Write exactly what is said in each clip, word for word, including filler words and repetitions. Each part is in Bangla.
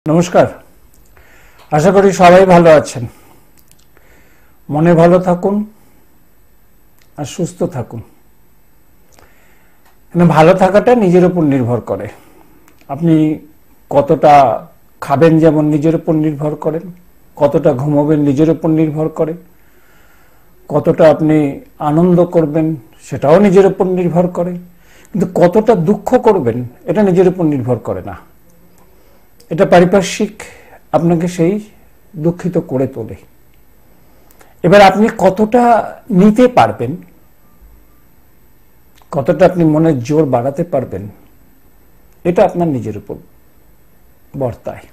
নমস্কার, আশা করি সবাই ভালো আছেন। মনে ভালো থাকুন আর সুস্থ থাকুন। ভালো থাকাটা নিজের উপর নির্ভর করে। আপনি কতটা খাবেন যেমন নিজের উপর নির্ভর করেন, কতটা ঘুমাবেন নিজের উপর নির্ভর করে, কতটা আপনি আনন্দ করবেন সেটাও নিজের উপর নির্ভর করে, কিন্তু কতটা দুঃখ করবেন এটা নিজের উপর নির্ভর করে না। এটা পারিপার্শ্বিক আপনাকে সেই দুঃখিত করে তোলে। এবার আপনি কতটা নিতে পারবেন, কতটা আপনি মনের জোর বাড়াতে পারবেন, এটা আপনার নিজের উপর বর্তায়।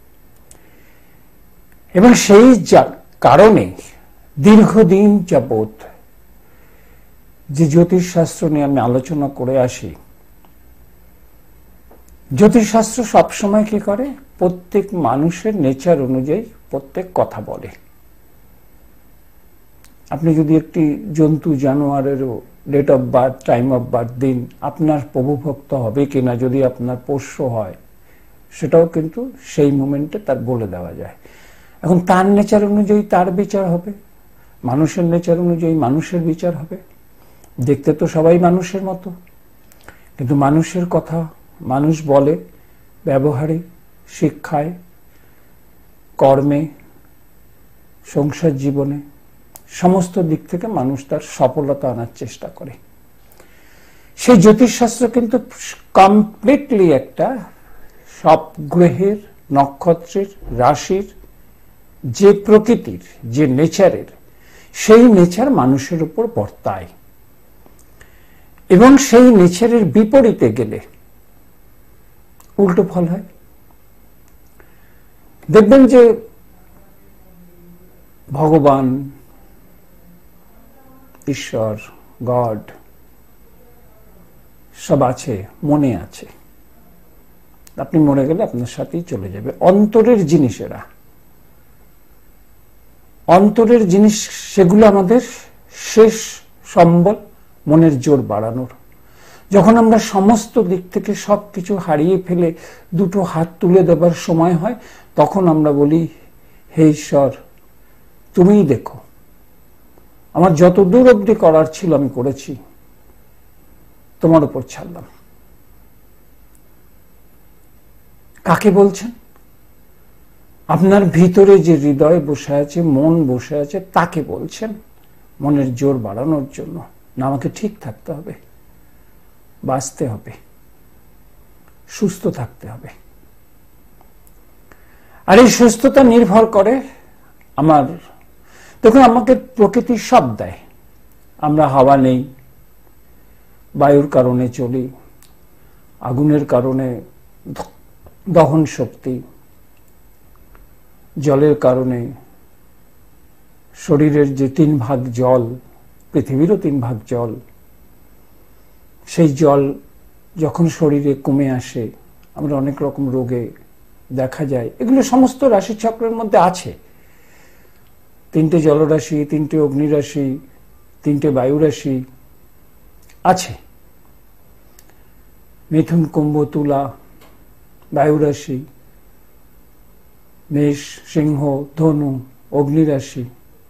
এবং সেই কারণে দীর্ঘদিন যাবৎ যে জ্যোতিষশাস্ত্র নিয়ে আমি আলোচনা করে আসি, জ্যোতিষশাস্ত্র সবসময় কি করে, প্রত্যেক মানুষের নেচার অনুযায়ী প্রত্যেক কথা বলে। আপনি যদি একটি জন্তু জানোয়ারেরও date of birth, time of birth দিন, আপনার প্রভুভক্ত হবে কিনা, যদি আপনার পোষ্য হয় সেটাও কিন্তু সেই মোমেন্টে তার বলে দেওয়া যায়। এখন তার নেচার অনুযায়ী তার বিচার হবে, মানুষের নেচার অনুযায়ী মানুষের বিচার হবে। দেখতে তো সবাই মানুষের মতো, কিন্তু মানুষের কথা মানুষ বলে ব্যবহারে, শিক্ষায়, কর্মে, সংসার জীবনে, সমস্ত দিক থেকে মানুষ তার সফলতা আনার চেষ্টা করে। সেই জ্যোতিষশাস্ত্র কিন্তু কমপ্লিটলি একটা সব গ্রহের, নক্ষত্রের, রাশির যে প্রকৃতির, যে নেচারের, সেই নেচার মানুষের উপর বর্তায়। এবং সেই নেচারের বিপরীতে গেলে উল্টো ফল হয়। দেখবেন যে ভগবান, ঈশ্বর, গড সব আছে, মনে আছে। আপনি মরে গেলে আপনার সাথেই চলে যাবে। অন্তরের জিনিসেরা, অন্তরের জিনিস, সেগুলো আমাদের শেষ সম্বল, মনের জোর বাড়ানোর। যখন আমরা সমস্ত দিক থেকে সবকিছু হারিয়ে ফেলে দুটো হাত তুলে দেবার সময় হয়, তখন আমরা বলি, হে ঈশ্বর তুমিই দেখো, আমার যত দূর অবধি করার ছিল আমি করেছি, তোমার উপর ছাড়লাম। কাকে বলছেন? আপনার ভিতরে যে হৃদয় বসে আছে, মন বসে আছে, তাকে বলছেন মনের জোর বাড়ানোর জন্য। না, আমাকে ঠিক থাকতে হবে, বাঁচতে হবে, সুস্থ থাকতে হবে। আর এই সুস্থতা নির্ভর করে আমার, দেখুন আমাকে প্রকৃতি সব দেয়। আমরা হাওয়া নেই, বায়ুর কারণে চলি, আগুনের কারণে দহন শক্তি, জলের কারণে শরীরের যে তিন ভাগ জল, পৃথিবীরও তিন ভাগ জল, সেই জল যখন শরীরে কমে আসে আমরা অনেক রকম রোগে দেখা যায়। এগুলো সমস্ত রাশিচক্রের মধ্যে আছে। তিনটে জলরাশি, তিনটে অগ্নিরাশি, তিনটে বায়ুরাশি আছে। মিথুন, কুম্ভ, তুলা বায়ুরাশি, মেষ, সিংহ, ধনু অগ্নিরাশি,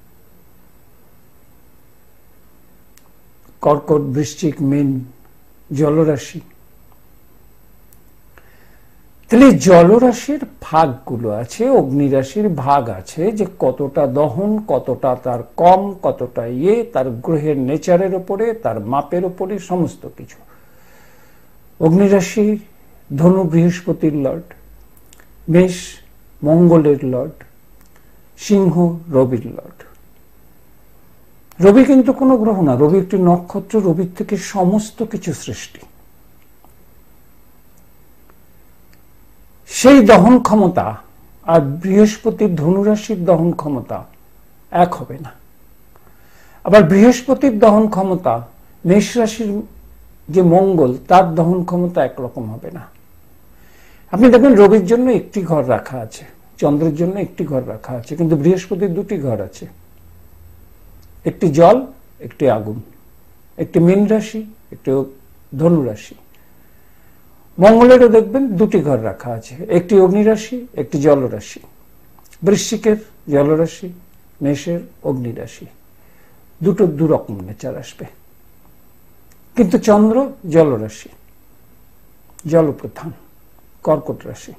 কর্কট, বৃশ্চিক, মীন জলরাশি। তাহলে জলরাশির ভাগগুলো আছে, অগ্নিরাশির ভাগ আছে, যে কতটা দহন, কতটা তার কম, কতটা ইয়ে, তার গ্রহের নেচারের উপরে, তার মাপের উপরে, সমস্ত কিছু। অগ্নিরাশি ধনু বৃহস্পতির লর্ড, মেষ মঙ্গলের লর্ড, সিংহ রবির লর্ড। রবি কিন্তু কোনো গ্রহ না, রবি একটি নক্ষত্র। রবির থেকে সমস্ত কিছু সৃষ্টি। সেই দহন ক্ষমতা আর বৃহস্পতির ধনুরাশির দহন ক্ষমতা এক হবে না। আবার বৃহস্পতির দহন ক্ষমতা মেষ রাশির যে মঙ্গল, তার দহন ক্ষমতা একরকম হবে না। আপনি দেখবেন রবির জন্য একটি ঘর রাখা আছে, চন্দ্রের জন্য একটি ঘর রাখা আছে, কিন্তু বৃহস্পতির দুটি ঘর আছে, একটি জল, একটি আগুন, একটি মীন রাশি, একটি ধনু রাশি। মঙ্গলেরও দেখবেন দুটি ঘর রাখা আছে, একটি অগ্নিরাশি, একটি জলরাশি। বৃশ্চিকের জলরাশি, মেষের অগ্নিরাশি, দুটো দুরকম নেচার আসবে। কিন্তু চন্দ্র জলরাশি, জলপ্রধান, কর্কট রাশি।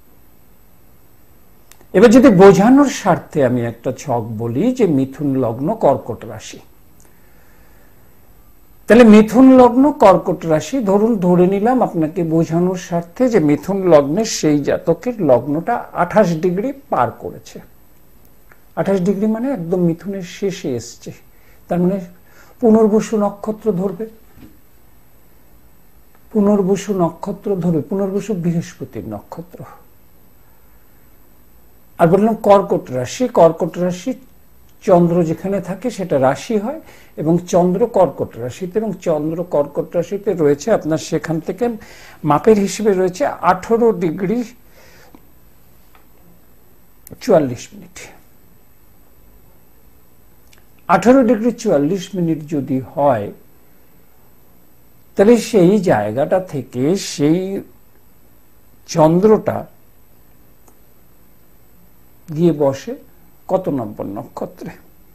এবার যদি বোঝানোর স্বার্থে আমি একটা ছক বলি যে মিথুন লগ্ন কর্কট রাশি, তাহলে মিথুন লগ্ন কর্কট রাশি, ধরুন ধরে নিলাম আপনাকে বোঝানোর স্বার্থে যে মিথুন লগ্নের সেই জাতকের লগ্নটা আঠাশ ডিগ্রি পার করেছে। আঠাশ ডিগ্রি মানে একদম মিথুনের শেষে এসছে, তার মানে পুনর্বসু নক্ষত্র ধরবে, পুনর্বসু নক্ষত্র ধরবে, পুনর্বসু বৃহস্পতির নক্ষত্র। আর বললাম কর্কট রাশি, কর্কট রাশি চন্দ্র যেখানে থাকে সেটা রাশি হয়, এবং চন্দ্র কর্কট রাশিতে, এবং চন্দ্র কর্কট রাশিতে রয়েছে আপনার সেখান থেকে মাপের হিসেবে রয়েছে আঠারো ডিগ্রি চুয়াল্লিশ মিনিট। আঠারো ডিগ্রি চুয়াল্লিশ মিনিট যদি হয়, তাহলে সেই জায়গাটা থেকে সেই চন্দ্রটা গিয়ে বসে কত নম্বর নক্ষত্রে,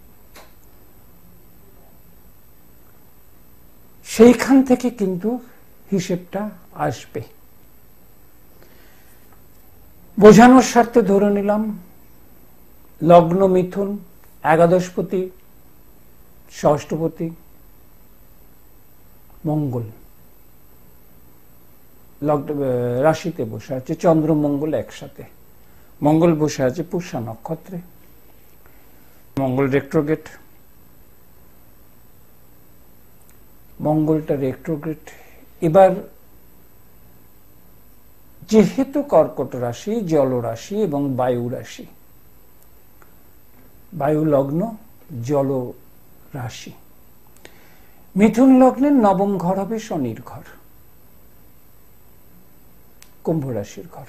সেইখান থেকে কিন্তু হিসেবটা আসবে। বোঝানোর স্বার্থে ধরে নিলাম লগ্ন মিথুন, একাদশপতি ষষ্ঠপতি মঙ্গল রাশিতে বসে আছে, চন্দ্র মঙ্গল একসাথে। মঙ্গল বসে আছে পুষ্যা নক্ষত্রে, মঙ্গল রেট্রোগ্রেড, মঙ্গলটা রেট্রোগ্রেড। এবার যেহেতু কর্কট রাশি, জল রাশি এবং বায়ু রাশি, বায়ু লগ্ন জল রাশি, মিথুন লগ্নের নবম ঘর হবে শনির ঘর, কুম্ভ রাশির ঘর।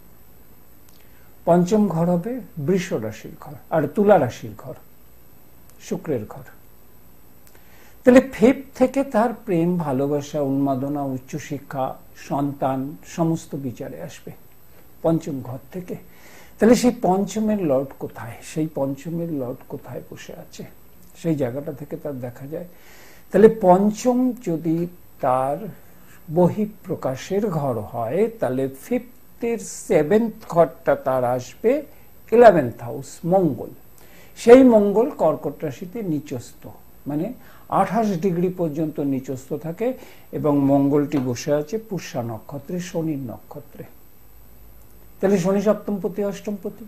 পঞ্চম ঘর হবে বৃষ রাশির ঘর, আর তুলা রাশির ঘর শুক্রের ঘর। তাহলে ফেব থেকে তার প্রেম, ভালোবাসা, উন্মাদনা, উচ্চশিক্ষা, সন্তান সমস্ত বিচারে আসবে পঞ্চম ঘর থেকে। তাহলে সেই পঞ্চমের লর্ড কোথায়, সেই পঞ্চমের লর্ড কোথায় বসে আছে, সেই জায়গাটা থেকে তার দেখা যায়। তাহলে পঞ্চম যদি তার বহিঃপ্রকাশের ঘর হয়, তাহলে ফিফথের সেভেন্থ ঘরটা তার আসবে ইলেভেন্থ হাউস, মঙ্গল। সেই মঙ্গল কর্কট রাশিতে নিচস্থ, মানে আঠাশ ডিগ্রি পর্যন্ত নিচস্থ থাকে, এবং মঙ্গলটি বসে আছে পুষ্যা নক্ষত্রে, শনির নক্ষত্রে। তাহলে শনি সপ্তমপতি অষ্টমপতি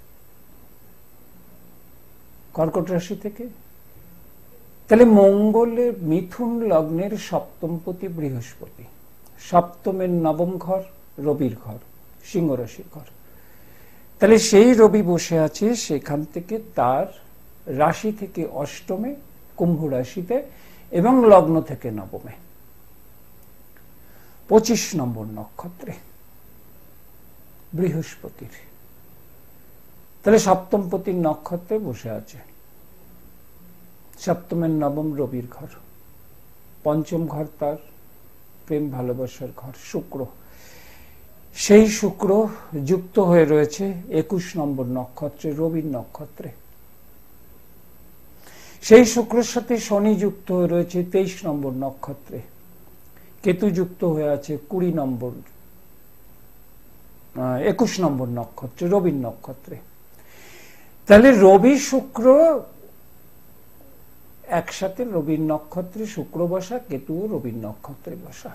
কর্কট রাশি থেকে। তাহলে মঙ্গলের মিথুন লগ্নের সপ্তমপতি বৃহস্পতি, সপ্তমের নবম ঘর রবির ঘর, সিংহ রাশির ঘর। তাহলে সেই রবি বসে আছে সেখান থেকে তার রাশি থেকে অষ্টমে কুম্ভ রাশিতে, এবং লগ্ন থেকে নবমে পঁচিশ নম্বর নক্ষত্রে বৃহস্পতির। তাহলে সপ্তমপতির নক্ষত্রে বসে আছে, সপ্তমের নবম রবির ঘর, পঞ্চম ঘর তার প্রেম ভালোবাসার ঘর শুক্র। সেই শুক্র যুক্ত হয়ে রয়েছে একুশ নম্বর নক্ষত্রে রবির নক্ষত্রে। সেই শুক্রের সাথে শনি যুক্ত হয়ে রয়েছে তেইশ নম্বর নক্ষত্রে, কেতু যুক্ত হয়ে আছে কুড়ি নম্বর একুশ নম্বর নক্ষত্রে রবির নক্ষত্রে। তাহলে রবি শুক্র একসাথে রবির নক্ষত্রে শুক্র বসা, কেতু রবির নক্ষত্রে বসা।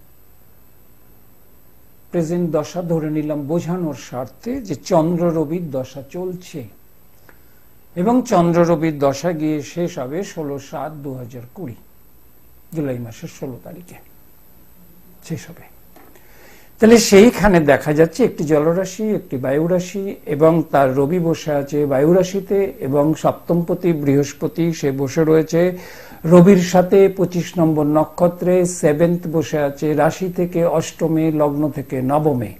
প্রেজেন্ট দশা ধরে নিলাম বোঝানোর স্বার্থে যে চন্দ্র রবির দশা চলছে, এবং চন্দ্র রবির দশা গিয়ে শেষ হবে ষোলো সাত দু হাজার কুড়ি জুলাই মাসের ষোলো তারিখে শেষ হবে। তাহলে সেইখানে দেখা যাচ্ছে একটি জলরাশি, একটি বায়ু রাশি, এবং তার রবি বসে আছে বায়ু রাশিতে, এবং সপ্তমপতি বৃহস্পতি সে বসে রয়েছে রবির সাথে পঁচিশ নম্বর নক্ষত্রে, সেভেন্থ বসে আছে রাশি থেকে অষ্টমে, লগ্ন থেকে নবমে,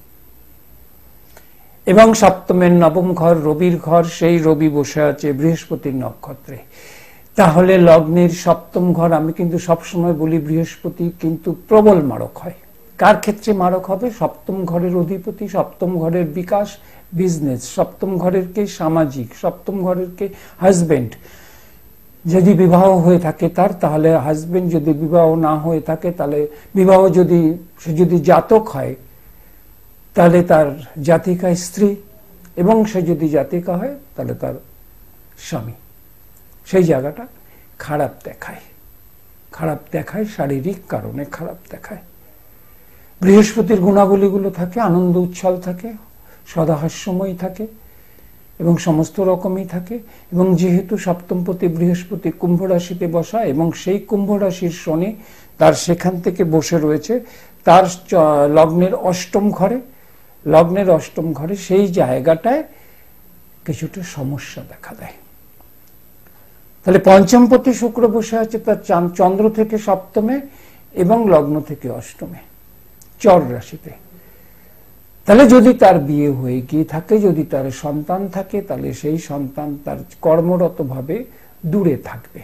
এবং সপ্তমের নবম ঘর রবির ঘর, সেই রবি বসে আছে বৃহস্পতির নক্ষত্রে। তাহলে লগ্নের সপ্তম ঘর, আমি কিন্তু সবসময় বলি বৃহস্পতি কিন্তু প্রবল মারক হয়, কার ক্ষেত্রে মারক হবে? সপ্তম ঘরের অধিপতি, সপ্তম ঘরের বিকাশ, বিজনেস, সপ্তম ঘরের কে সামাজিক, সপ্তম ঘরের কে হাজবেন্ড। যদি বিবাহ হয়ে থাকে তার, তাহলে হাজবেন্ড, যদি বিবাহ না হয়ে থাকে তাহলে বিবাহ, যদি সে যদি জাতক হয় তাহলে তার জাতিকা স্ত্রী, এবং সে যদি জাতিকা হয় তাহলে তার স্বামী। সেই জায়গাটা খারাপ দেখায়, খারাপ দেখায় শারীরিক কারণে খারাপ দেখায়। বৃহস্পতির গুণাবলীগুলো থাকে, আনন্দ উচ্ছল থাকে, সদাহাস্যময় থাকে এবং সমস্ত রকমই থাকে। এবং যেহেতু সপ্তমপতি বৃহস্পতি কুম্ভ রাশিতে বসা, এবং সেই কুম্ভ রাশির শনি তার সেখান থেকে বসে রয়েছে তার লগ্নের অষ্টম ঘরে, লগ্নের অষ্টম ঘরে, সেই জায়গাটায় কিছুটা সমস্যা দেখা দেয়। তাহলে পঞ্চমপতি শুক্র বসে আছে তার চন্দ্র থেকে সপ্তমে এবং লগ্ন থেকে অষ্টমে, চর রাশিতে। তাহলে যদি তার বিয়ে হয়ে গিয়ে থাকে, যদি তার সন্তান থাকে, তাহলে সেই সন্তান তার কর্মরত ভাবে দূরে থাকবে।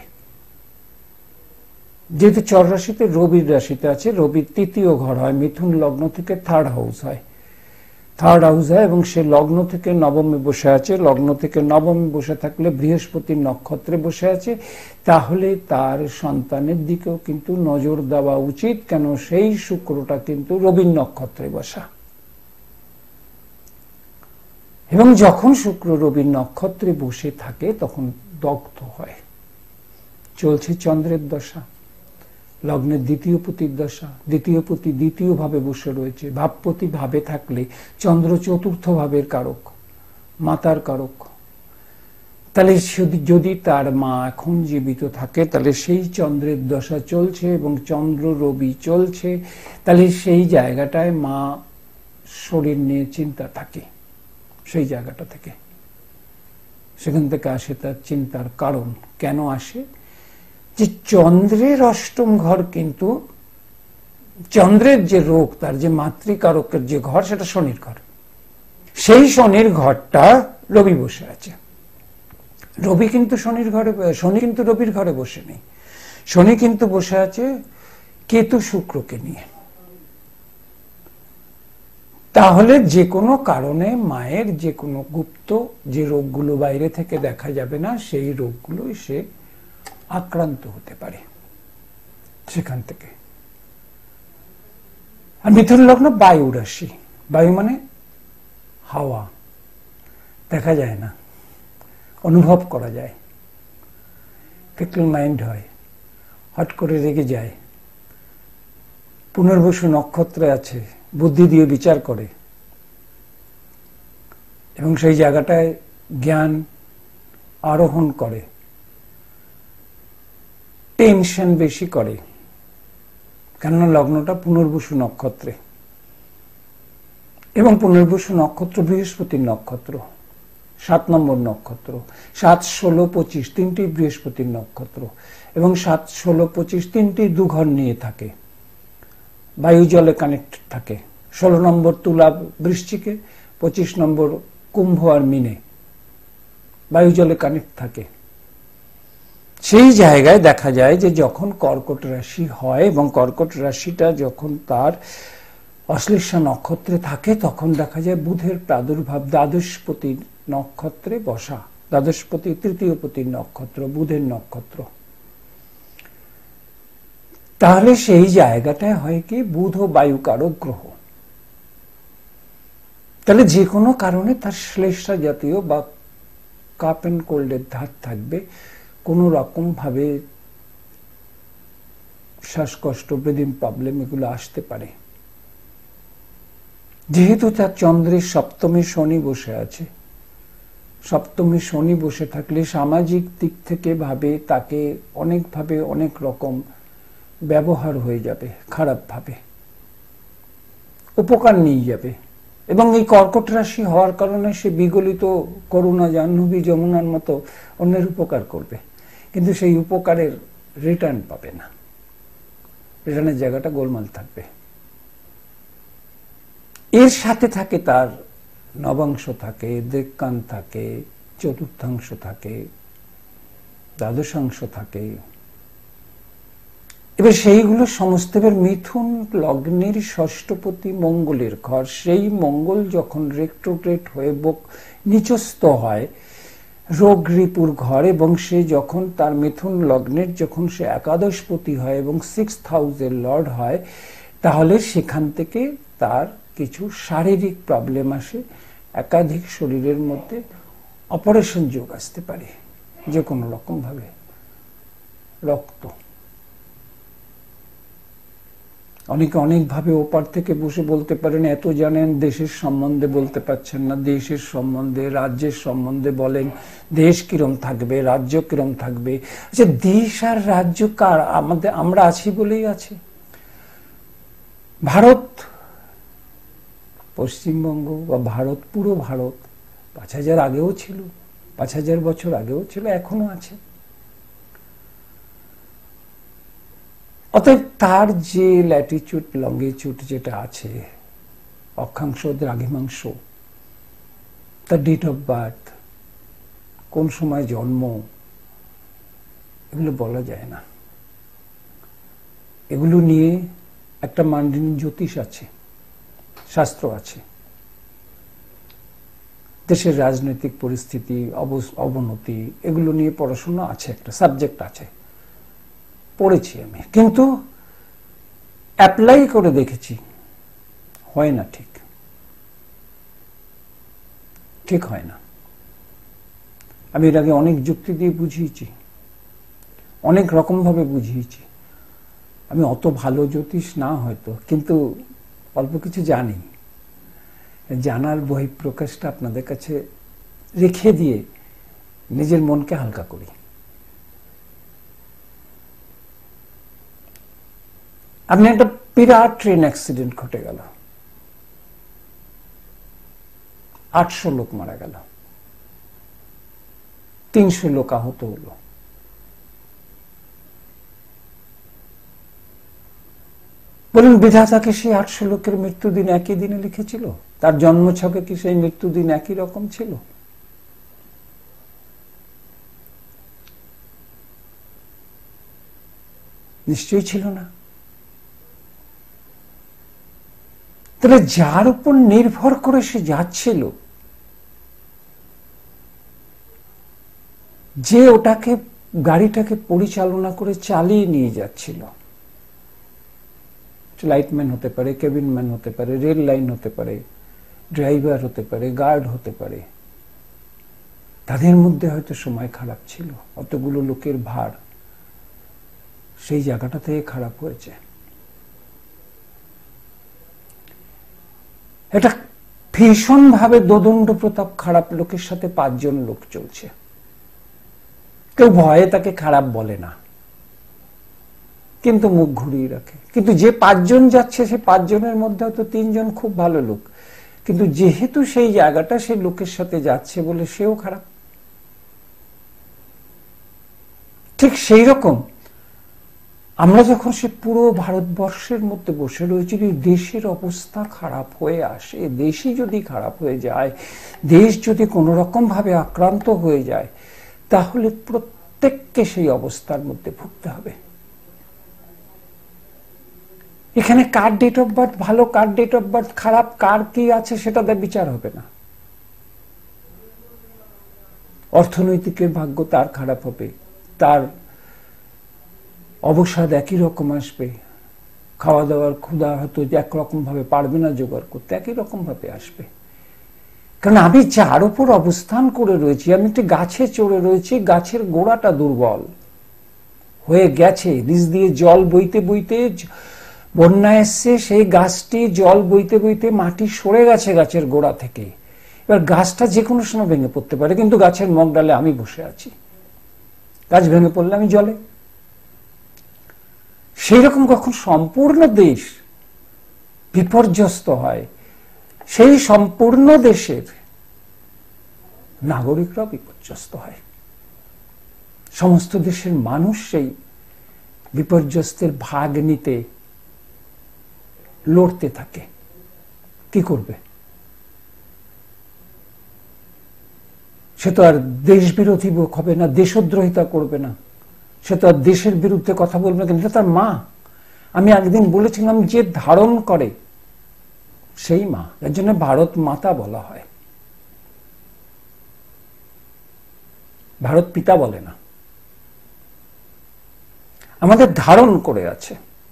যেহেতু চর রাশিতে রবির রাশিতে আছে, রবির তৃতীয় ঘর হয়, মিথুন লগ্ন থেকে থার্ড হাউস হয়, থার্ড হাউস হয় এবং সে লগ্ন থেকে নবমে বসে আছে। লগ্ন থেকে নবমে বসে থাকলে বৃহস্পতির নক্ষত্রে বসে আছে, তাহলে তার সন্তানের দিকেও কিন্তু নজর দেওয়া উচিত। কেন? সেই শুক্রটা কিন্তু রবির নক্ষত্রে বসা, এবং যখন শুক্র রবির নক্ষত্রে বসে থাকে তখন দগ্ধ হয়। চলছে চন্দ্রের দশা, লগ্নের দ্বিতীয় পতির দশা, দ্বিতীয় পতি দ্বিতীয় ভাবে বসে রয়েছে। ভাবপতি ভাবে থাকলে চন্দ্র চতুর্থ ভাবের কারক, মাতার কারক। তাহলে যদি তার মা এখন জীবিত থাকে তাহলে সেই চন্দ্রের দশা চলছে এবং চন্দ্র রবি চলছে, তাহলে সেই জায়গাটায় মা শরীর নিয়ে চিন্তা থাকে। সেই জায়গাটা থেকে, সেখান থেকে আসে তার চিন্তার কারণ। কেন আসে? যে চন্দ্রের অষ্টম ঘর কিন্তু, চন্দ্রের যে রোগ, তার যে মাতৃকারকের যে ঘর, সেটা শনির ঘর। সেই শনির ঘরটা রবি বসে আছে। রবি কিন্তু শনির ঘরে, শনি কিন্তু রবির ঘরে বসে নেই, শনি কিন্তু বসে আছে কেতু শুক্রকে নিয়ে। তাহলে যে কোনো কারণে মায়ের যে কোনো গুপ্ত যে রোগগুলো বাইরে থেকে দেখা যাবে না, সেই রোগগুলোই সে আক্রান্ত হতে পারে সেখান থেকে। আর মিথুন লগ্ন বায়ু রাশি, বায়ু মানে হাওয়া, দেখা যায় না, অনুভব করা যায়। ফিকল মাইন্ড হয়, হট করে রেগে যায়, পুনর্বসু নক্ষত্রে আছে, বুদ্ধি দিয়ে বিচার করে এবং সেই জায়গাটায় জ্ঞান আরোহণ করে, টেনশন বেশি করে। কেননা লগ্নটা পুনর্বসু নক্ষত্রে, এবং পুনর্বসু নক্ষত্র বৃহস্পতির নক্ষত্র, সাত নম্বর নক্ষত্র। সাত ষোলো পঁচিশ তিনটি বৃহস্পতির নক্ষত্র, এবং সাত ষোলো পঁচিশ তিনটি দুঘর নিয়ে থাকে, বায়ু জলে কানেক্ট থাকে। ষোলো নম্বর তুলা বৃশ্চিকে, পঁচিশ নম্বর কুম্ভ আর মিনে, বায়ু জলে কানেক্ট থাকে। সেই জায়গায় দেখা যায় যে যখন কর্কট রাশি হয় এবং কর্কট রাশিটা যখন তার অশ্লেষা নক্ষত্রে থাকে, তখন দেখা যায় বুধের প্রাদুর্ভাব দ্বাদশপতি নক্ষত্রে বসা, দ্বাদশপতি তৃতীয়পতির নক্ষত্র, বুধের নক্ষত্র। তাহলে সেই জায়গাটায় হয় কি, বুধ ও বায়ু কারক গ্রহ। তাহলে যে কোনো কারণে তার শ্লেষা জাতীয় বা কাপ এন্ড কোল্ডের ধার থাকবে, কোন রকম ভাবে শ্বাসকষ্ট, ব্রিদিং প্রবলেম এগুলো আসতে পারে। যেহেতু তার চন্দ্রের সপ্তমে শনি বসে আছে, সপ্তমে শনি বসে থাকলে সামাজিক দিক থেকে ভাবে তাকে অনেকভাবে অনেক রকম ব্যবহার হয়ে যাবে, খারাপ ভাবে উপকার নিয়ে যাবে। এবং এই কর্কট রাশি হওয়ার কারণে সে বিগলিত করুণা জাহ্নবী যমুনার মতো অন্যের উপকার করবে, কিন্তু সেই উপকারের রিটার্ন পাবে না, রিটার্নের জায়গাটা গোলমাল থাকবে। এর সাথে থাকে তার নবাংশ থাকে, দেবকান থাকে, চতুর্থাংশ থাকে, দ্বাদশাংশ থাকে, এবার সেইগুলো সমস্ত এবার মিথুন লগ্নের ষষ্ঠপতি মঙ্গলের ঘর, সেই মঙ্গল যখন রেট্রোগ্রেড হয়ে বক নিচস্থ হয় রোগ রিপুর ঘর, এবং সে যখন তার মিথুন লগ্নের যখন সে একাদশপতি হয় এবং সিক্সথ হাউসের লর্ড হয়, তাহলে সেখান থেকে তার কিছু শারীরিক প্রবলেম আসে, একাধিক শরীরের মধ্যে অপারেশন যোগ আসতে পারে যে কোনো রকম ভাবে। রক্ত অনেকে অনেকভাবে ওপার থেকে বসে বলতে পারেন, এত জানেন, দেশের সম্বন্ধে বলতে পারছেন না। দেশের সম্বন্ধে, রাজ্যের সম্বন্ধে বলেন, দেশ কিরম থাকবে, রাজ্য কিরম থাকবে। আচ্ছা, দেশ আর রাজ্য কার? আমাদের, আমরা আছি বলেই আছে। ভারত, পশ্চিমবঙ্গ বা ভারত, পুরো ভারত পাঁচ হাজার আগেও ছিল, পাঁচ হাজার বছর আগেও ছিল, এখনো আছে। অতএব তার যে ল্যাটিচিউড লঙ্গিচিউড যেটা আছে, অক্ষাংশ দ্রাঘিমাংশ, তার ডেট অফ বার্থ, কোন সময় জন্ম, এগুলো বলা যায় না। এগুলো নিয়ে একটা মান্ডলিক জ্যোতিষ আছে, শাস্ত্র আছে। দেশের রাজনৈতিক পরিস্থিতি, অবনতি, এগুলো নিয়ে পড়াশোনা আছে, একটা সাবজেক্ট আছে, পড়েছি আমি, কিন্তু অ্যাপ্লাই করে দেখেছি, হয় না, ঠিক ঠিক হয় না। আমি এর আগে অনেক যুক্তি দিয়ে বুঝিয়েছি, অনেক রকম ভাবে বুঝিয়েছি। আমি অত ভালো জ্যোতিষ না হয়তো, কিন্তু অল্প কিছু জানি। জানার বহিঃপ্রকাশটা আপনাদের কাছে রেখে দিয়ে নিজের মনকে হালকা করি। আপনি একটা বিরাট ট্রেন অ্যাক্সিডেন্ট ঘটে গেল, আটশো লোক মারা গেল, তিনশো লোক আহত হলো। বলুন, বিধাতাকে সেই আটশো লোকের মৃত্যুদিন একই দিনে লিখেছিল? তার জন্মছকে কি সেই মৃত্যুদিন একই রকম ছিল? নিশ্চয়ই ছিল না। তাহলে যার উপর নির্ভর করে সে যাচ্ছিল, যে ওটাকে, গাড়িটাকে পরিচালনা করে চালিয়ে নিয়ে যাচ্ছিল, লাইটম্যান হতে পারে, কেবিনম্যান হতে পারে, রেল লাইন হতে পারে, ড্রাইভার হতে পারে, গার্ড হতে পারে, তাদের মধ্যে হয়তো সময় খারাপ ছিল, অতগুলো লোকের ভার সেই জায়গাটা থেকে খারাপ হয়েছে। এটা ভীষণ ভাবে দোদণ্ড প্রতাপ খারাপ লোকের সাথে পাঁচজন লোক চলছে, কেউ ভয়ে তাকে খারাপ বলে না, কিন্তু মুখ ঘুরিয়ে রাখে। কিন্তু যে পাঁচজন যাচ্ছে, সে পাঁচজনের মধ্যে হয়তো তিনজন খুব ভালো লোক, কিন্তু যেহেতু সেই জায়গাটা সে লোকের সাথে যাচ্ছে বলে সেও খারাপ। ঠিক সেই রকম আমরা যখন সে পুরো ভারতবর্ষের মধ্যে বসে রয়েছি, দেশের অবস্থা খারাপ হয়ে আসে, দেশই যদি খারাপ হয়ে যায়, দেশ যদি কোনো রকম ভাবে আক্রান্ত হয়ে যায়, তাহলে প্রত্যেককে সেই অবস্থার মধ্যে ভুগতে হবে। এখানে কার ডেট অফ বার্থ ভালো, কার ডেট অফ বার্থ খারাপ, কার কি আছে, সেটা তার বিচার হবে না। অর্থনৈতিকের ভাগ্য তার খারাপ হবে, তার অবসাদ একই রকম আসবে, খাওয়া দাওয়ার ক্ষুধা হয়তো একরকম ভাবে পারবে না জোগাড় করতে, একই রকম ভাবে আসবে। কারণ আমি যার উপর অবস্থান করে রয়েছি, আমি একটি গাছে চড়ে রয়েছি, গাছের গোড়াটা দুর্বল হয়ে গেছে, নিচ দিয়ে জল বইতে বইতে বন্যা এসছে, সেই গাছটি জল বইতে বইতে মাটি সরে গেছে গাছের গোড়া থেকে। এবার গাছটা যে কোনো সময় ভেঙে পড়তে পারে, কিন্তু গাছের মগ ডালে আমি বসে আছি, গাছ ভেঙে পড়লে আমি জলে। সেই রকম কখন সম্পূর্ণ দেশ বিপর্যস্ত হয়, সেই সম্পূর্ণ দেশের নাগরিকরা বিপর্যস্ত হয়, সমস্ত দেশের মানুষ সেই বিপর্যস্তের ভাগ নিতে লড়তে থাকে। কি করবে? সে তো আর দেশ বিরোধী হবে না, দেশদ্রোহিতা করবে না, সে তো আর দেশের বিরুদ্ধে কথা বলবে না, কিন্তু তার মা। আমি একদিন বলেছিলাম যে ধারণ করে সেই মা, এর জন্য ভারত মাতা বলা হয়, ভারত পিতা বলে না। আমাদের ধারণ করে আছে,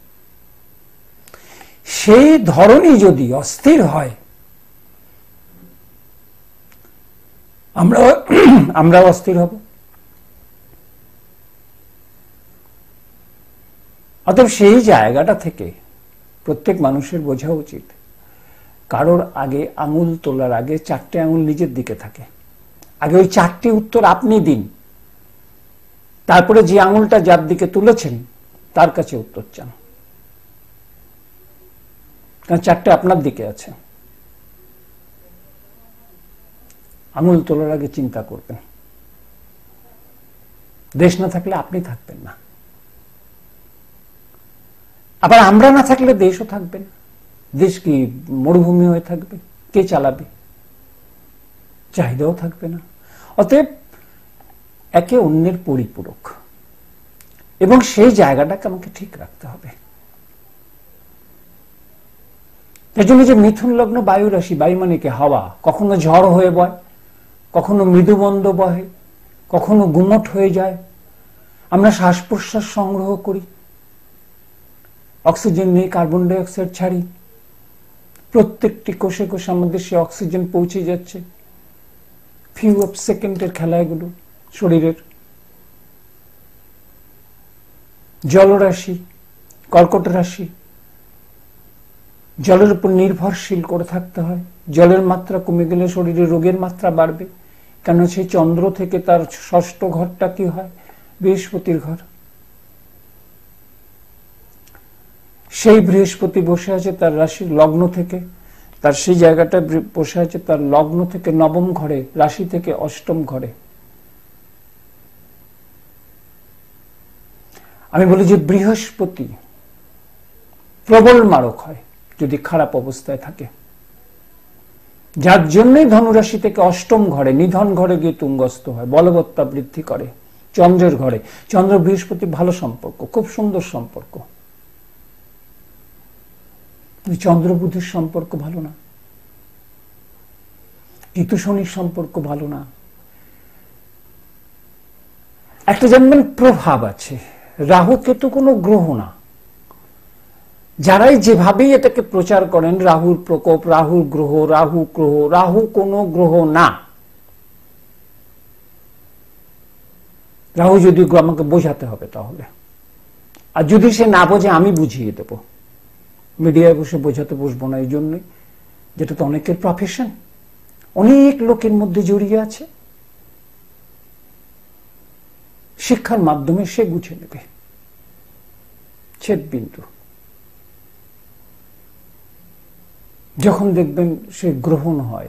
সেই ধরনই যদি অস্থির হয় আমরা আমরা অস্থির হব। অতএব সেই জায়গাটা থেকে প্রত্যেক মানুষের বোঝা উচিত, কারোর আগে আঙুল তোলার আগে চারটে আঙুল নিজের দিকে থাকে, আগে ওই চারটি উত্তর আপনি দিন, তারপরে যে আঙুলটা যার দিকে তুলেছেন তার কাছে উত্তর চান, কারণ চারটে আপনার দিকে আছে। আঙুল তোলার আগে চিন্তা করবেন, দেশ না থাকলে আপনি থাকবেন না, আবার আমরা না থাকলে দেশও থাকবে না। দেশ কি মরুভূমি হয়ে থাকবে? কে চালাবে? চাহিদাও থাকবে না। অতএব একে অন্যের পরিপূরক, এবং সেই জায়গাটাকে আমাকে ঠিক রাখতে হবে। এর জন্য যে মিথুন লগ্ন বায়ু রাশি, বায়ু মানে কি হাওয়া, কখনো ঝড় হয়ে বয়, কখনো মৃদুমন্দ বহে, কখনো গুমট হয়ে যায়। আমরা শ্বাস প্রশ্বাস সংগ্রহ করি, অক্সিজেন নিয়ে কার্বন ডাই অক্সাইড ছাড়ি, প্রত্যেকটি কোষে কোষে আমাদের সে অক্সিজেন পৌঁছে যাচ্ছে। ফিউ অফ সেকেন্ডের খেলা এগুলো শরীরের। জলরাশি, কর্কট রাশি, জলের উপর নির্ভরশীল করে থাকতে হয়। জলের মাত্রা কমে গেলে শরীরে রোগের মাত্রা বাড়বে, কেন সেই চন্দ্র থেকে তার ষষ্ঠ ঘরটা কি হয়? বৃহস্পতির ঘর। সেই বৃহস্পতি বসে আছে তার রাশির লগ্ন থেকে, তার সেই জায়গাটা বসে আছে তার লগ্ন থেকে নবম ঘরে, রাশি থেকে অষ্টম ঘরে। আমি বলি যে বৃহস্পতি প্রবল মারক হয় যদি খারাপ অবস্থায় থাকে, যার জন্যই ধনুরাশি থেকে অষ্টম ঘরে নিধন ঘরে গিয়ে তুঙ্গস্থ হয়, বলবত্তা বৃদ্ধি করে। চন্দ্রের ঘরে, চন্দ্র বৃহস্পতি ভালো সম্পর্ক, খুব সুন্দর সম্পর্ক। চন্দ্র বুধের সম্পর্ক ভালো না, কেতু শনির সম্পর্ক ভালো না। একটা জানবেন প্রভাব আছে, রাহু কেতু কোনো গ্রহ না। যারাই যেভাবেই এটাকে প্রচার করেন রাহুর প্রকোপ, রাহুর গ্রহ, রাহু গ্রহ, রাহু কোনো গ্রহ না। রাহু যদি আমাকে বোঝাতে হবে তাহলে, আর যদি সে না বোঝে আমি বুঝিয়ে দেব। মিডিয়ায় বসে বোঝাতে বসবো না, এই জন্যই, যেটা তো অনেকের প্রফেশন, অনেক লোকের মধ্যে জড়িয়ে আছে। শিক্ষার মাধ্যমে সে বুঝে নেবে। ছেদ বিন্দু যখন দেখবেন সে গ্রহণ হয়,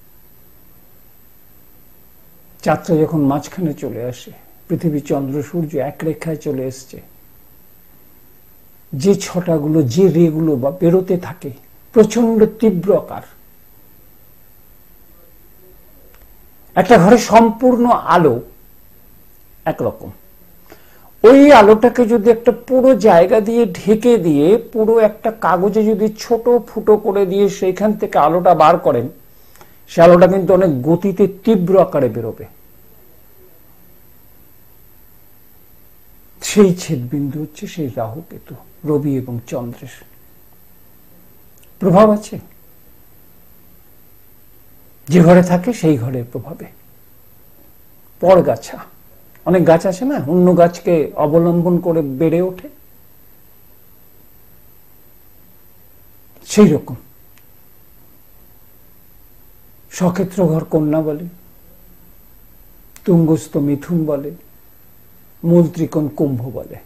চাঁদটা যখন মাঝখানে চলে আসে, পৃথিবী চন্দ্র সূর্য এক রেখায় চলে এসছে, যে ছটাগুলো যে রেগুলো বা বেরোতে থাকে প্রচন্ড তীব্র আকার, একটা ঘরে সম্পূর্ণ আলো একরকম, ওই আলোটাকে যদি একটা পুরো জায়গা দিয়ে ঢেকে দিয়ে পুরো একটা কাগজে যদি ছোট ফুটো করে দিয়ে সেইখান থেকে আলোটা বার করেন, সে আলোটা কিন্তু অনেক গতিতে তীব্র আকারে বেরোবে। সেই ছেদবিন্দু হচ্ছে সেই রাহু কেতু, রবি এবং চন্দ্রের প্রভাব আছে। যে ঘরে থাকে সেই ঘরের প্রভাবে। পরগাছা, অনেক গাছ আছে না, অন্য গাছকে অবলম্বন করে বেড়ে ওঠে, সেই রকম সক্ষেত্র ঘর কন্যা বলে, তুঙ্গস্থ মিথুন বলে, মূল ত্রিকোণ কুম্ভ বলে।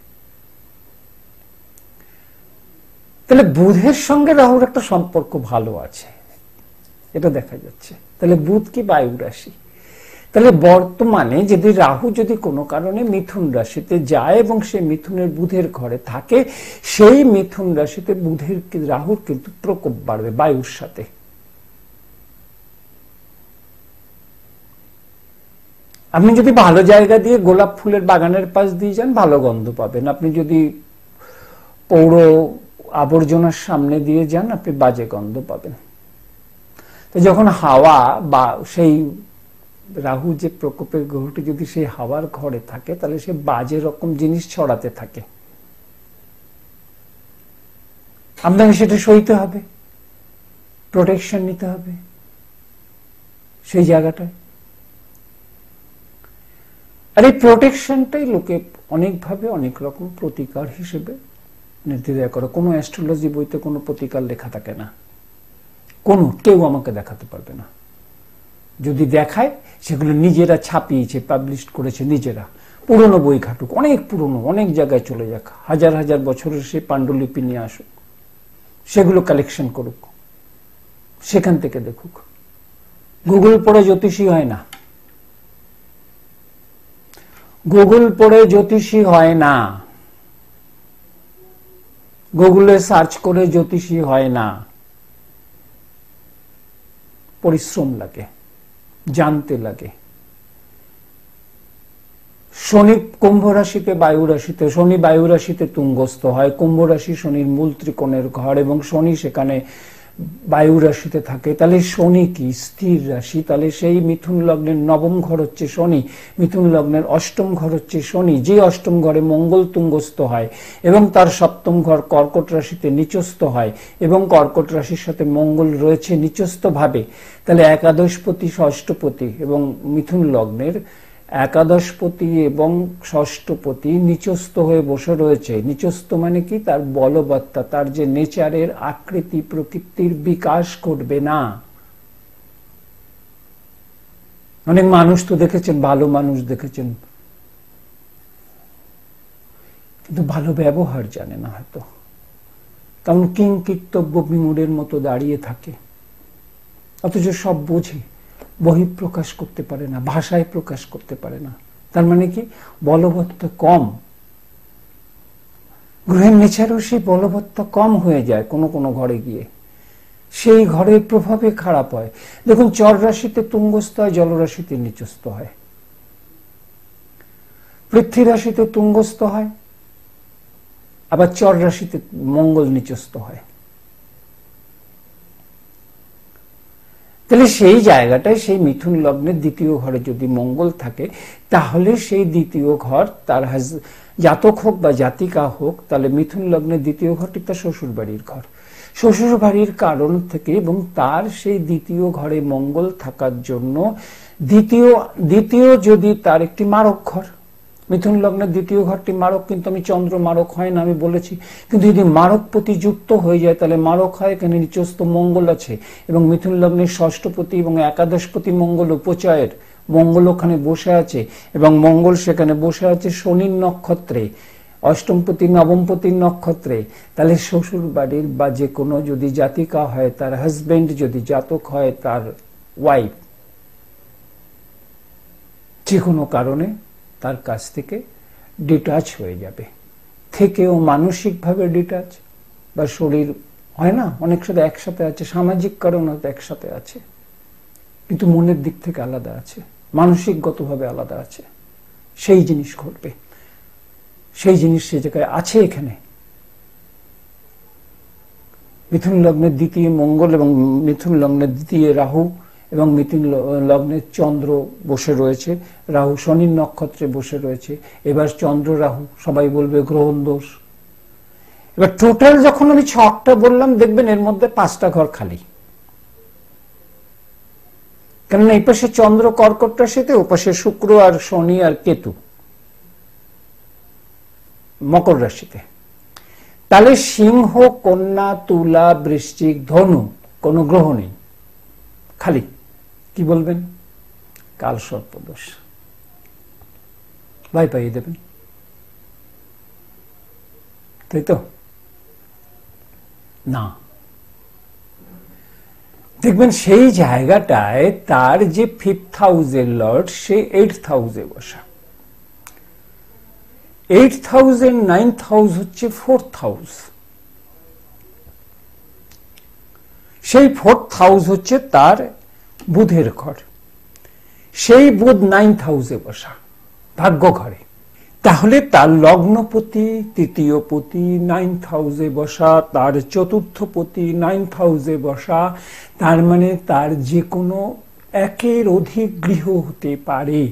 তাহলে বুধের সঙ্গে রাহুর একটা সম্পর্ক ভালো আছে, এটা দেখা যাচ্ছে। তাহলে বুধ কি বায়ু রাশি। তাহলে বর্তমানে যদি রাহু যদি কোনো কারণে মিথুন রাশিতে যায় এবং সে মিথুনের বুধের ঘরে থাকে, সেই মিথুন রাশিতে বুধের রাহুর কিন্তু প্রকোপ বাড়বে বায়ুর সাথে। আপনি যদি ভালো জায়গা দিয়ে গোলাপ ফুলের বাগানের পাশ দিয়ে যান, ভালো গন্ধ পাবেন। আপনি যদি পৌর আবর্জনার সামনে দিয়ে যান, আপনি বাজে গন্ধ পাবেন। তো যখন হাওয়া বা সেই রাহু যে প্রকোপের গ্রহটি যদি সেই হাওয়ার ঘরে থাকে, তাহলে সে বাজে রকম জিনিস ছড়াতে থাকে। আপনাকে সেটা সইতে হবে, প্রোটেকশন নিতে হবে সেই জায়গাটায়। আর এই প্রোটেকশনটাই লোকে অনেকভাবে অনেক রকম প্রতিকার হিসেবে নির্ধারণ করে। কোনো অ্যাস্ট্রোলজি বইতে কোনো প্রতিকার লেখা থাকে না, কোনো কেউ আমাকে দেখাতে পারবে না। যদি দেখায় সেগুলো নিজেরা ছাপিয়েছে, পাবলিশ করেছে নিজেরা। পুরনো বই ঘাটুক, অনেক পুরনো, অনেক জায়গায় চলে যাক, হাজার হাজার বছরের সেই পাণ্ডুলিপি নিয়ে আসুক, সেগুলো কালেকশন করুক, সেখান থেকে দেখুক। গুগল পড়ে জ্যোতিষী হয় না, গুগল পড়ে জ্যোতিষী হয় না, গুগলে সার্চ করে জ্যোতিষী হয় না। পরিশ্রম লাগে, জানতে লাগে। শনি কুম্ভ রাশিতে, বায়ু রাশিতে, শনি বায়ু রাশিতে তুঙ্গস্থ হয়। কুম্ভ রাশি শনির মূল ত্রিকোণের ঘর এবং শনি সেখানে বায়ু রাশিতে থাকে। তাহলে শনি কি স্থির রাশি, তাহলে সেই মিথুন লগ্নের নবম ঘর হচ্ছে শনি, মিথুন লগ্নের অষ্টম ঘর হচ্ছে শনি। যে অষ্টম ঘরে মঙ্গল তুঙ্গস্থ হয় এবং তার সপ্তম ঘর কর্কট রাশিতে নিচস্থ হয় এবং কর্কট রাশির সাথে মঙ্গল রয়েছে নিচস্থ ভাবে, তাহলে একাদশপতি ষষ্ঠপতি এবং মিথুন লগ্নের একাদশপতি এবং ষষ্ঠপতি নিচস্থ হয়ে বসে রয়েছে। নিচস্থ মানে কি? তার বলবত্তা, তার যে নেচারের আকৃতি প্রকৃতির বিকাশ ঘটবে না। অনেক মানুষ তো দেখেছেন, ভালো মানুষ দেখেছেন, কিন্তু ভালো ব্যবহার জানে না হয়তো, কারণ কিং কীর্তব্য বিমূঢ়ের মতো দাঁড়িয়ে থাকে, অথচ সব বোঝে, বহিঃপ্রকাশ করতে পারে না, ভাষায় প্রকাশ করতে পারে না। তার মানে কি? বলবত্তা কম। গ্রহের নেচারও সেই বলবত্তা কম হয়ে যায় কোনো কোনো ঘরে গিয়ে, সেই ঘরের প্রভাবে খারাপ হয়। দেখুন, চর রাশিতে তুঙ্গস্থ হয়, জলরাশিতে নিচস্থ হয়। পৃথ্বী রাশিতে তুঙ্গস্থ হয়, আবার চর রাশিতে মঙ্গল নিচস্থ হয়। তাহলে সেই জায়গাটায় সেই মিথুন লগ্নের দ্বিতীয় ঘরে যদি মঙ্গল থাকে, তাহলে সেই দ্বিতীয় ঘর তার জাতক হোক বা জাতিকা হোক, তাহলে মিথুন লগ্নের দ্বিতীয় ঘরটি তার শ্বশুর বাড়ির ঘর। শ্বশুর বাড়ির কারণ থেকে এবং তার সেই দ্বিতীয় ঘরে মঙ্গল থাকার জন্য দ্বিতীয় দ্বিতীয় যদি তার একটি মারক ঘর, মিথুন লগ্নের দ্বিতীয় ঘরটি মারক, কিন্তু আমি চন্দ্র মারক হয় না আমি বলেছি, কিন্তু যদি মারকপতি যুক্ত হয়ে যায় তাহলে মারক হয়। এখানে নিচস্থ মঙ্গল আছে এবং মিথুন লগ্নের ষষ্ঠপতি এবং একাদশপতি মঙ্গল উপচয়ের মঙ্গল ওখানে বসে আছে এবং মঙ্গল সেখানে বসে আছে শনির নক্ষত্রে, অষ্টমপতি নবমপতির নক্ষত্রে। তাহলে শ্বশুর বাড়ির বা যে কোনো যদি জাতিকা হয়, তার হাজবেন্ড যদি জাতক হয়, তার ওয়াইফ যে কোনো কারণে তার কাছ থেকে ডিটাচ হয়ে যাবে, থেকেও মানসিকভাবে ডিটাচ, বা শরীর হয় না অনেক সাথে একসাথে আছে, সামাজিক কারণ হয়তো একসাথে আছে, কিন্তু মনের দিক থেকে আলাদা আছে, মানসিকগতভাবে আলাদা আছে, সেই জিনিস ঘটবে। সেই জিনিস সে জায়গায় আছে এখানে। মিথুন লগ্নের দ্বিতীয় মঙ্গল এবং মিথুন লগ্নের দ্বিতীয় রাহু এবং মিথুন লগ্নের চন্দ্র বসে রয়েছে, রাহু শনির নক্ষত্রে বসে রয়েছে। এবার চন্দ্র রাহু সবাই বলবে গ্রহণ দোষ। এবার টোটাল যখন আমি ছকটা বললাম, দেখবেন এর মধ্যে পাঁচটা ঘর খালি, কেননা এই পাশে চন্দ্র কর্কট রাশিতে, ও পাশে শুক্র আর শনি আর কেতু মকর রাশিতে। তাহলে সিংহ, কন্যা, তুলা, বৃশ্চিক, ধনু কোন গ্রহ নেই, খালি। কি বলবেন? কাল সর্পদোষ, ভাই পাইয়ে দেবেন, তাই তো না? দেখবেন সেই জায়গাটায় তার যে ফিফথ হাউসের লর্ড, সে এইটথ হাউসে বসা। এইটথ হাউসের নাইনথ হাউস হচ্ছে ফোর্থ হাউস। সেই ফোর্থ হাউস হচ্ছে তার বুধের ঘর। সেই বুধ নাইনথ হাউসে বসা, ভাগ্য ঘরে। তাহলে তার লগ্নপতি তৃতীয়পতি নাইন্থ হাউসে বসা, তার চতুর্থপতি নাইন্থ হাউসে বসা, তার মানে তার যে কোনো একের অধিক গৃহ হতে পারে।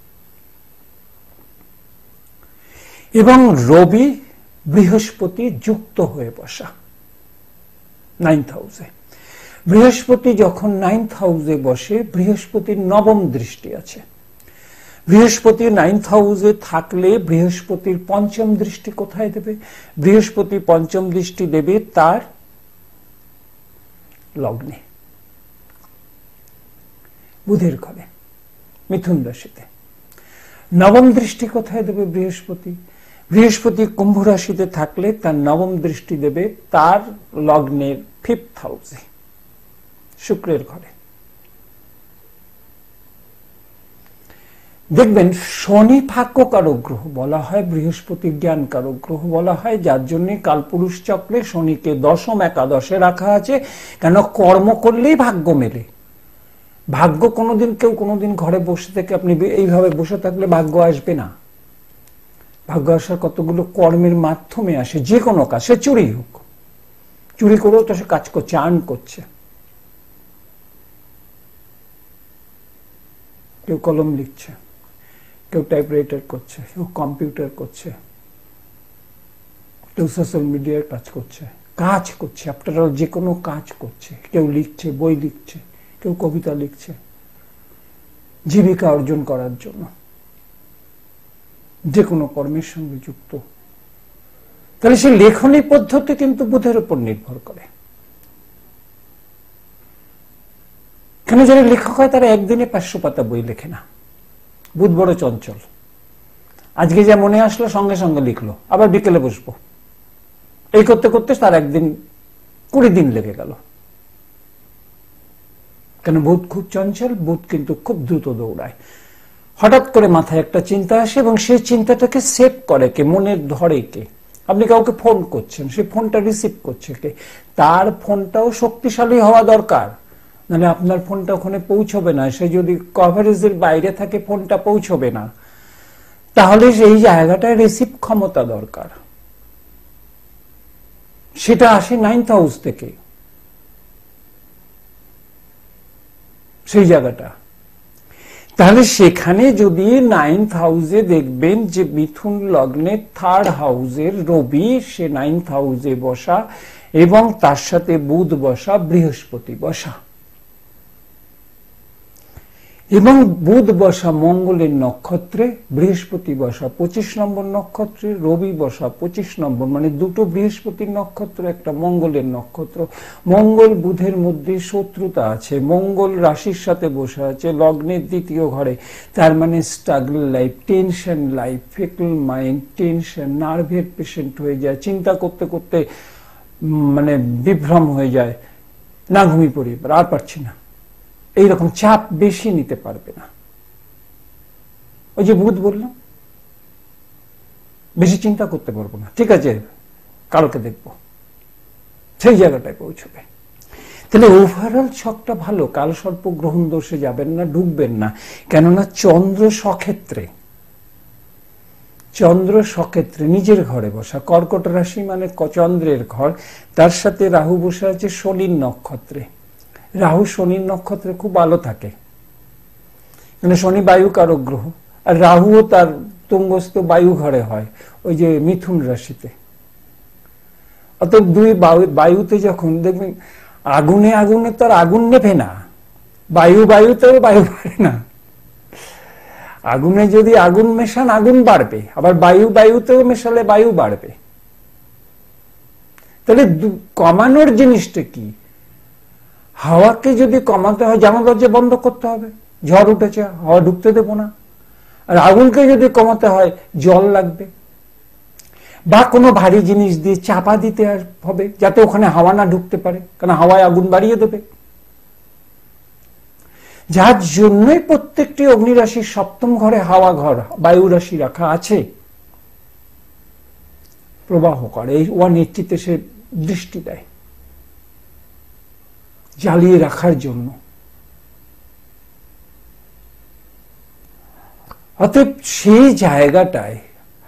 এবং রবি বৃহস্পতি যুক্ত হয়ে বসা নাইন্থ হাউসে। বৃহস্পতি যখন নাইন্থ হাউসে বসে, বৃহস্পতির নবম দৃষ্টি আছে। বৃহস্পতি নাইন্থ হাউসে থাকলে বৃহস্পতির পঞ্চম দৃষ্টি কোথায় দেবে? বৃহস্পতি পঞ্চম দৃষ্টি দেবে তার লগ্নে, বুধের ঘরে, মিথুন রাশিতে। নবম দৃষ্টি কোথায় দেবে বৃহস্পতি? বৃহস্পতি কুম্ভ রাশিতে থাকলে তার নবম দৃষ্টি দেবে তার লগ্নের ফিফথ হাউসে, শুক্রের ঘরে। দেখবেন শনি ভাগ্যকারক গ্রহ বলা হয়, বৃহস্পতি জ্ঞানকারক গ্রহ বলা হয়, যার জন্য কালপুরুষ চক্রে শনিকে দশম একাদশে রাখা আছে। কেন? কর্ম করলেই ভাগ্য মেলে। ভাগ্য কোনোদিন কেউ কোনোদিন ঘরে বসে থেকে, আপনি এইভাবে বসে থাকলে ভাগ্য আসবে না। ভাগ্য আসার কতগুলো কর্মের মাধ্যমে আসে। যে কোনো কাজ, সে চুরি হোক, চুরি করেও তো সে কাজ করছে, আর্ন করছে। কেউ কলম লিখছে, কেউ টাইপরাইটার করছে, কেউ কম্পিউটার করছে, কেউ সোশ্যাল মিডিয়ার কাজ করছে, কাজ করছে। আপনারা যে কোনো কাজ করছে, কেউ লিখছে, বই লিখছে, কেউ কবিতা লিখছে, জীবিকা অর্জন করার জন্য, যে কোনো কর্মের সঙ্গে যুক্ত। তাহলে সে লেখনী পদ্ধতি কিন্তু বুধের উপর নির্ভর করে। কেন? যারা লেখক হয় তারা একদিনে পাঁচশো পাতা বই লেখে না। বুধ বড় চঞ্চল। আজকে যা মনে আসলো সঙ্গে সঙ্গে লিখলো, আবার বিকেলে বসবো, এই করতে করতে তার একদিন কুড়ি দিন লেগে গেল। কেন? বুধ খুব চঞ্চল, বুধ কিন্তু খুব দ্রুত দৌড়ায়। হঠাৎ করে মাথায় একটা চিন্তা আসে এবং সেই চিন্তাটাকে সেভ করে কে? মনের ধরে কে? আপনি কাউকে ফোন করছেন, সেই ফোনটা রিসিভ করছে কে? তার ফোনটাও শক্তিশালী হওয়া দরকার, নাহলে আপনার ফোনটা ওখানে পৌঁছবে না। সে যদি কভারেজের বাইরে থাকে ফোনটা পৌঁছবে না। তাহলে সেই জায়গাটায় রিসিভ ক্ষমতা দরকার। সেটা আসে নাইন্থ হাউস থেকে, সেই জায়গাটা। তাহলে সেখানে যদি নাইন্থ হাউসে দেখবেন যে মিথুন লগ্নে থার্ড হাউসের রবি, সে নাইন্থ হাউসে বসা এবং তার সাথে বুধ বসা, বৃহস্পতি বসা, এবং বুধ বসা মঙ্গলের নক্ষত্রে, বৃহস্পতি বসা পঁচিশ নম্বর নক্ষত্রে, রবি বসা পঁচিশ নম্বর, মানে দুটো বৃহস্পতির নক্ষত্র, একটা মঙ্গলের নক্ষত্র। মঙ্গল বুধের মধ্যে শত্রুতা আছে, মঙ্গল রাশির সাথে বসে আছে লগ্নের দ্বিতীয় ঘরে। তার মানে struggle life, tension life, fickle mind, tension, নার্ভের পেশেন্ট হয়ে যায়, চিন্তা করতে করতে মানে বিভ্রম হয়ে যায়, না ঘুমিয়ে পড়ি, আর পারছি না, এইরকম চাপ বেশি নিতে পারবে না। ওই যে বুধ বললাম, বেশি চিন্তা করতে পারবো না, ঠিক আছে কালকে দেখবো, সেই জায়গাটায় পৌঁছবে। তাহলে ওভারঅল ছকটা ভালো। কাল সর্প গ্রহণ দোষে যাবেন না, ঢুকবেন না। কেননা চন্দ্র সক্ষেত্রে, চন্দ্র সক্ষেত্রে নিজের ঘরে বসা, কর্কট রাশি মানে চন্দ্রের ঘর, তার সাথে রাহু বসে আছে শনির নক্ষত্রে। রাহু শনির নক্ষত্রে খুব ভালো থাকে, মানে শনি বায়ু কারক গ্রহ, আর রাহুও তার তুঙ্গস্থ বায়ু ঘরে হয়, ওই যে মিথুন রাশিতে। অতএব দুই বায়ুতে যখন দেখবেন, আগুনে আগুনে তার আগুন নেভে না, বায়ু বায়ুতেও বায়ু বাড়ে না। আগুনে যদি আগুন মেশান আগুন বাড়বে, আবার বায়ু বায়ুতেও মেশালে বায়ু বাড়বে। তাহলে কমানোর জিনিসটা কি? হাওয়াকে যদি কমাতে হয়, জানলা দরজা বন্ধ করতে হবে, ঝড় উঠেছে হাওয়া ঢুকতে দেবো না। আর আগুনকে যদি কমাতে হয়, জল লাগবে, বা কোনো ভারী জিনিস দিয়ে চাপা দিতে হবে যাতে ওখানে হাওয়া না ঢুকতে পারে, কারণ হাওয়ায় আগুন বাড়িয়ে দেবে। যার জন্যই প্রত্যেকটি অগ্নিরাশির সপ্তম ঘরে হাওয়া ঘর, বায়ু রাশি রাখা আছে, প্রবাহ করে। এই ওয়ান এইটিতে সে দৃষ্টি দেয় জ্বালিয়ে রাখার জন্য। অতএব সেই জায়গাটায়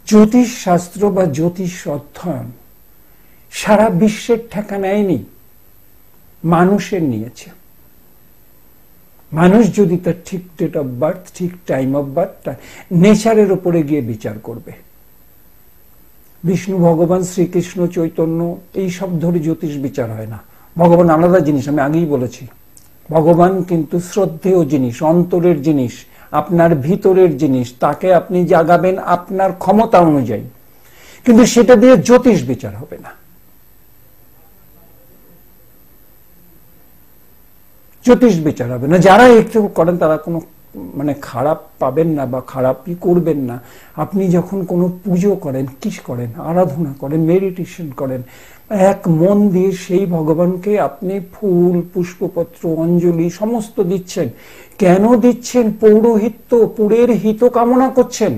জ্যোতিষ শাস্ত্র বা জ্যোতিষ অধ্যয়ন সারা বিশ্বের ঠেকা নেয়নি, মানুষের নিয়েছে। মানুষ যদি তার ঠিক ডেট অফ বার্থ, ঠিক টাইম অফ বার্থ, নেচারের উপরে গিয়ে বিচার করবে। বিষ্ণু ভগবান, শ্রীকৃষ্ণ, চৈতন্য এই সব ধরে জ্যোতিষ বিচার হয় না। ভগবান আলাদা জিনিস, আমি আগেই বলেছি। ভগবান কিন্তু শ্রদ্ধেয় জিনিস, অন্তরের জিনিস, আপনার ভিতরের জিনিস। তাকে আপনি জাগাবেন আপনার ক্ষমতা অনুযায়ী, কিন্তু সেটা দিয়ে জ্যোতিষ বিচার হবে না। জ্যোতিষ বিচার হবে না। যারা একটু করেন তারা কোনো মানে খারাপ পাবেন না বা খারাপই করবেন না। আপনি যখন কোনো পুজো করেন, কি করেন, আরাধনা করেন, মেডিটেশন করেন, এক মন দিয়ে সেই ভগবানকে আপনি ফুল, পুষ্পপত্র, অঞ্জলি সমস্ত দিচ্ছেন। কেন দিচ্ছেন? পৌরোহিত্য, পুরের হিত কামনা করছেন।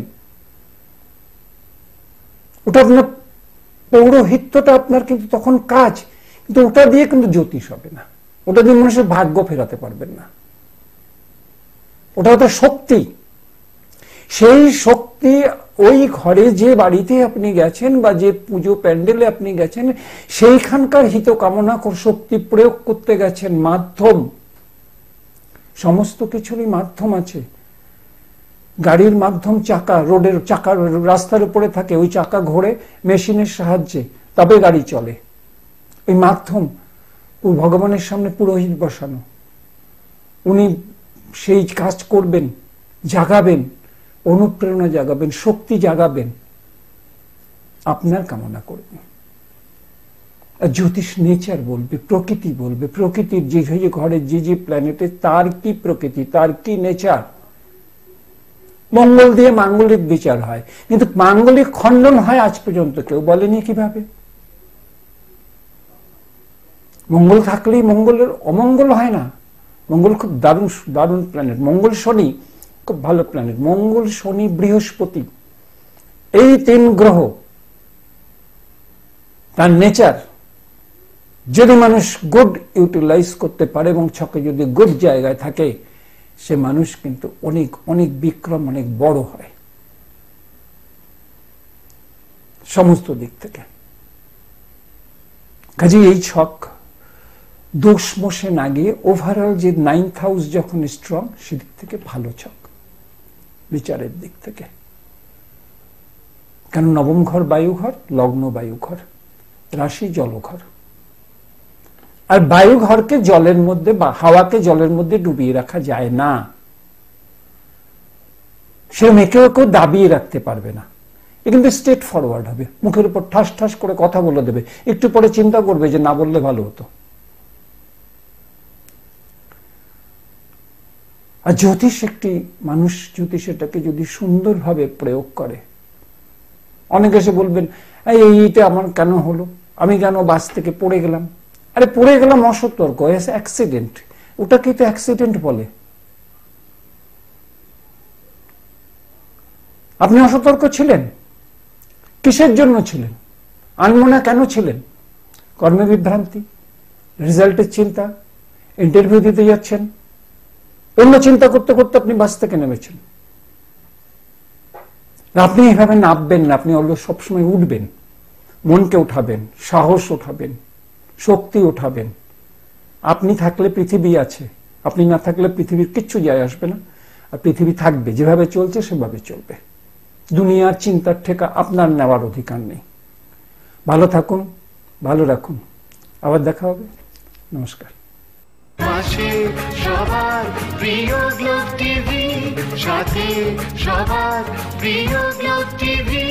ওটা আপনার পৌরোহিত্যটা আপনার কিন্তু তখন কাজ, কিন্তু ওটা দিয়ে কিন্তু জ্যোতিষ হবে না। ওটা দিয়ে মানুষের ভাগ্য ফেরাতে পারবেন না। ওটা ওটা শক্তি। সেই শক্তি ওই ঘরে, যে বাড়িতে আপনি গেছেন বা যে পুজো প্যান্ডেলে আপনি গেছেন, সেইখানকার হিত কামনা শক্তি প্রয়োগ করতে গেছেন। মাধ্যম, সমস্ত কিছুরই মাধ্যম আছে। গাড়ির মাধ্যম চাকা, রোডের চাকা রাস্তার উপরে থাকে, ওই চাকা ঘোরে মেশিনের সাহায্যে, তবে গাড়ি চলে। ওই মাধ্যম ভগবানের সামনে পুরোহিত বসানো, উনি সেই কাজ করবেন, জাগাবেন, অনুপ্রেরণা জাগাবেন, শক্তি জাগাবেন, আপনার কামনা করবেন। আর জ্যোতিষ নেচার বলবে, প্রকৃতি বলবে, প্রকৃতির যে যে ঘরে যে যে প্ল্যানেটে তার কি প্রকৃতি, তার কি নেচার। মঙ্গল দিয়ে মাঙ্গলিক বিচার হয়, কিন্তু মাঙ্গলিক খণ্ডন হয় আজ পর্যন্ত কেউ বলেনি কিভাবে। মঙ্গল থাকলেই মঙ্গলের অমঙ্গল হয় না। মঙ্গল খুব দারুণ দারুণ প্ল্যানেট। মঙ্গল শনি খুব ভালো প্ল্যানেট। মঙ্গল, শনি, বৃহস্পতি, এই তিন গ্রহ, তার নেচার যদি মানুষ গুড ইউটিলাইজ করতে পারে এবং ছকে যদি গুড জায়গায় থাকে, সে মানুষ কিন্তু অনেক অনেক বিক্রম, অনেক বড় হয় সমস্ত দিক থেকে। কাজে এই ছক দোষ মোষে না গিয়ে ওভারঅল যে নাইন্থ হাউস যখন স্ট্রং, সেদিক থেকে ভালো ছক বিচারের দিক থেকে। কারণ নবম ঘর বায়ুঘর, লগ্ন বায়ুঘর, রাশি জলঘর। আর বায়ুঘরকে জলের মধ্যে বা হাওয়াকে জলের মধ্যে ডুবিয়ে রাখা যায় না। সে মেয়েকেও কেউ দাবিয়ে রাখতে পারবে না। এ কিন্তু স্ট্রেট ফরওয়ার্ড হবে, মুখের উপর ঠাস ঠাস করে কথা বলে দেবে, একটু পরে চিন্তা করবে যে না বললে ভালো হতো। আর জ্যোতিষ একটি মানুষ যদি সেটাকে যদি সুন্দরভাবে প্রয়োগ করে, অনেকে এসে বলবেন এইটা আমার কেন হলো, আমি কেন বাস থেকে পড়ে গেলাম। আরে পড়ে গেলাম অসতর্ক, অ্যাক্সিডেন্ট। ওটাকে তো অ্যাক্সিডেন্ট বলে। আপনি অসতর্ক ছিলেন, কিসের জন্য ছিলেন? আনমনা কেন ছিলেন? কর্মে বিভ্রান্তি, রেজাল্টের চিন্তা, ইন্টারভিউ দিতে যাচ্ছেন, অন্য চিন্তা করতে করতে আপনি বাস থেকে নেমেছেন। আপনি এভাবে নামবেন না, আপনি সবসময় উঠবেন, মনকে উঠাবেন, সাহস উঠাবেন, শক্তি উঠাবেন। আপনি থাকলে পৃথিবী আছে, আপনি না থাকলে পৃথিবীর কিচ্ছু যায় আসবে না। আর পৃথিবী থাকবে, যেভাবে চলছে সেভাবে চলবে। দুনিয়ার চিন্তার ঠেকা আপনার নেওয়ার অধিকার নেই। ভালো থাকুন, ভালো রাখুন। আবার দেখা হবে। নমস্কার। সবার প্রিয় গ্লোব টিভি, সাথে সবার প্রিয় গ্লোব টিভি।